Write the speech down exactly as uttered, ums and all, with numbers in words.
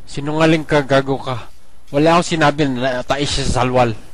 Sinungaling ka, gago ka. Wala akong sinabi na tayo siya sa salwal.